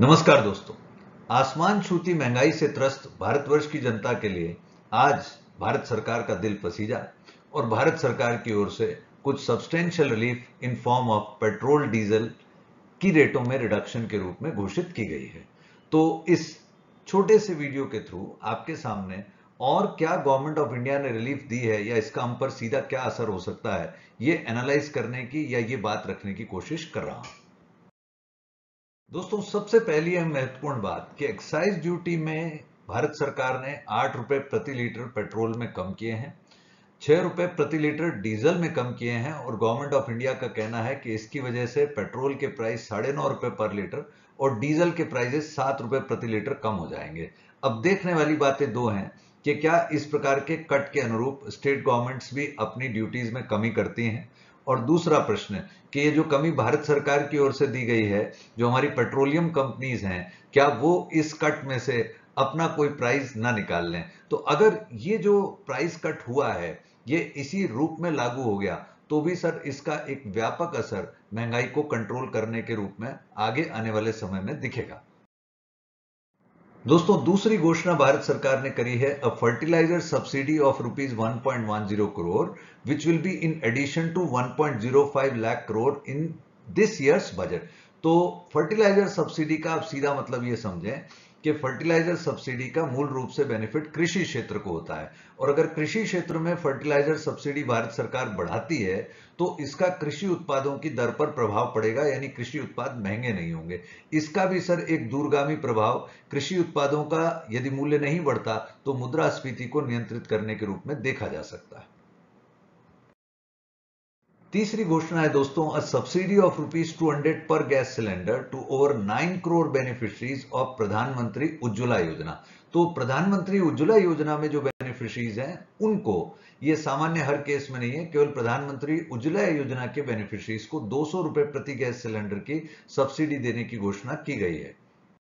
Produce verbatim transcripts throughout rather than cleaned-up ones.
नमस्कार दोस्तों, आसमान छूती महंगाई से त्रस्त भारतवर्ष की जनता के लिए आज भारत सरकार का दिल पसीजा और भारत सरकार की ओर से कुछ substantial relief in form of petrol diesel की रेटों में रिडक्शन के रूप में घोषित की गई है। तो इस छोटे से वीडियो के थ्रू आपके सामने और क्या गवर्नमेंट ऑफ इंडिया ने रिलीफ दी है या इसका हम पर सीधा क्या असर हो सकता है, ये एनालाइज करने की या ये बात रखने की कोशिश कर रहा हूं। दोस्तों, सबसे पहली है महत्वपूर्ण बात कि एक्साइज ड्यूटी में भारत सरकार ने आठ रुपए प्रति लीटर पेट्रोल में कम किए हैं, छह रुपए प्रति लीटर डीजल में कम किए हैं और गवर्नमेंट ऑफ इंडिया का कहना है कि इसकी वजह से पेट्रोल के प्राइस साढ़े नौ रुपए पर लीटर और डीजल के प्राइसेस सात रुपए प्रति लीटर कम हो जाएंगे। अब देखने वाली बातें दो हैं कि क्या इस प्रकार के कट के अनुरूप स्टेट गवर्नमेंट्स भी अपनी ड्यूटीज में कमी करती हैं, और दूसरा प्रश्न कि ये जो कमी भारत सरकार की ओर से दी गई है, जो हमारी पेट्रोलियम कंपनीज हैं, क्या वो इस कट में से अपना कोई प्राइस ना निकाल लें। तो अगर ये जो प्राइस कट हुआ है ये इसी रूप में लागू हो गया तो भी सर इसका एक व्यापक असर महंगाई को कंट्रोल करने के रूप में आगे आने वाले समय में दिखेगा। दोस्तों, दूसरी घोषणा भारत सरकार ने करी है uh fertiliser subsidy of rupees one point one zero crore which will be in addition to one point zero five lakh crore in this years budget. तो फर्टिलाइजर सब्सिडी का आप सीधा मतलब ये समझें कि फर्टिलाइजर सब्सिडी का मूल रूप से बेनिफिट कृषि क्षेत्र को होता है, और अगर कृषि क्षेत्र में फर्टिलाइजर सब्सिडी भारत सरकार बढ़ाती है तो इसका कृषि उत्पादों की दर पर प्रभाव पड़ेगा, यानी कृषि उत्पाद महंगे नहीं होंगे। इसका भी सर एक दूरगामी प्रभाव कृषि उत्पादों का यदि मूल्य नहीं बढ़ता तो मुद्रास्फीति को नियंत्रित करने के रूप में देखा जा सकता है। तीसरी घोषणा है दोस्तों uh subsidy of rupees two hundred पर gas cylinder to over nine crore beneficiaries of Pradhan Mantri Ujjwala योजना। तो प्रधानमंत्री उज्ज्वला योजना में जो बेनिफिशरीज हैं उनको, ये सामान्य हर केस में नहीं है, केवल प्रधानमंत्री उज्ज्वला योजना के बेनिफिशरीज को दो सौ रुपए प्रति गैस सिलेंडर की सब्सिडी देने की घोषणा की गई है।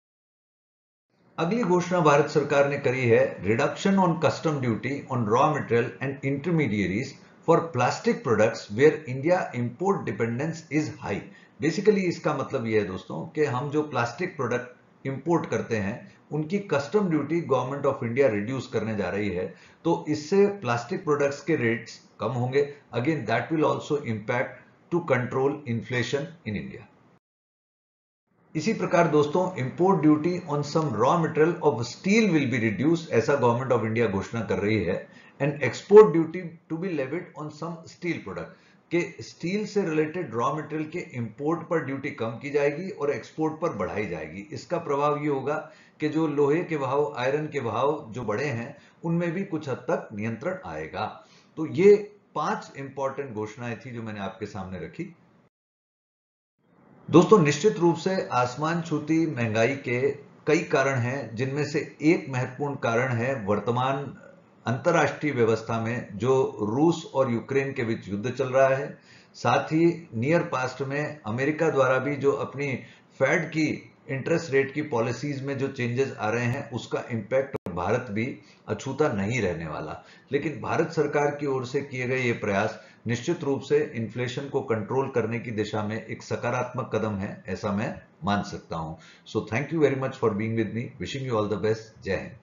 अगली घोषणा भारत सरकार ने करी है reduction on custom duty on raw material and intermediaries for plastic products where India import dependence is high. Basically इसका मतलब यह है दोस्तों कि हम जो प्लास्टिक प्रोडक्ट इंपोर्ट करते हैं उनकी custom duty government of India reduce करने जा रही है, तो इससे प्लास्टिक प्रोडक्ट्स के रेट्स कम होंगे। Again that will also impact to control inflation in India. इसी प्रकार दोस्तों import duty on some raw material of steel will be reduce, ऐसा गवर्नमेंट ऑफ इंडिया घोषणा कर रही है। And export duty to be levied on some steel product, के steel से रिलेटेड रॉ मटेरियल के इंपोर्ट पर ड्यूटी कम की जाएगी और एक्सपोर्ट पर बढ़ाई जाएगी। इसका प्रभाव ये होगा कि जो लोहे के भाव, आयरन के भाव जो बढ़े हैं उनमें भी कुछ हद तक नियंत्रण आएगा। तो ये पांच इंपॉर्टेंट घोषणाएं थी जो मैंने आपके सामने रखी। दोस्तों, निश्चित रूप से आसमान छूती महंगाई के कई कारण हैं, जिनमें से एक महत्वपूर्ण कारण है वर्तमान अंतर्राष्ट्रीय व्यवस्था में जो रूस और यूक्रेन के बीच युद्ध चल रहा है। साथ ही नियर पास्ट में अमेरिका द्वारा भी जो अपनी फेड की इंटरेस्ट रेट की पॉलिसीज में जो चेंजेस आ रहे हैं उसका इंपैक्ट भारत भी अछूता नहीं रहने वाला। लेकिन भारत सरकार की ओर से किए गए ये प्रयास निश्चित रूप से इन्फ्लेशन को कंट्रोल करने की दिशा में एक सकारात्मक कदम है, ऐसा मैं मान सकता हूं। So thank you very much for being with me. Wishing you all the best. Jai Hind.